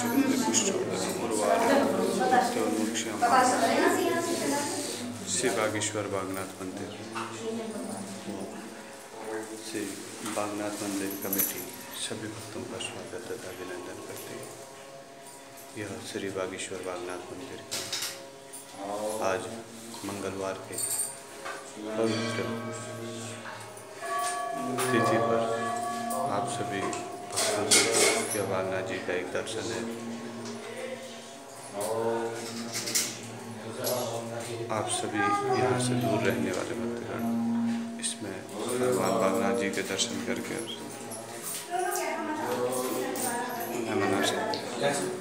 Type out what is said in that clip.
श्री बागेश्वर बागनाथ मंदिर। श्री बागनाथ मंदिर कमेटी सभी भक्तों का स्वागत तथा अभिनंदन करती है। यह श्री बागेश्वर बागनाथ मंदिर का आज मंगलवार के पवित्र तिथि पर आप सभी भक्तों से बागनाथ जी का एक दर्शन है। आप सभी यहाँ से दूर रहने वाले भक्तगण इसमें भगवान बागनाथ जी के दर्शन करके मना सकते हैं।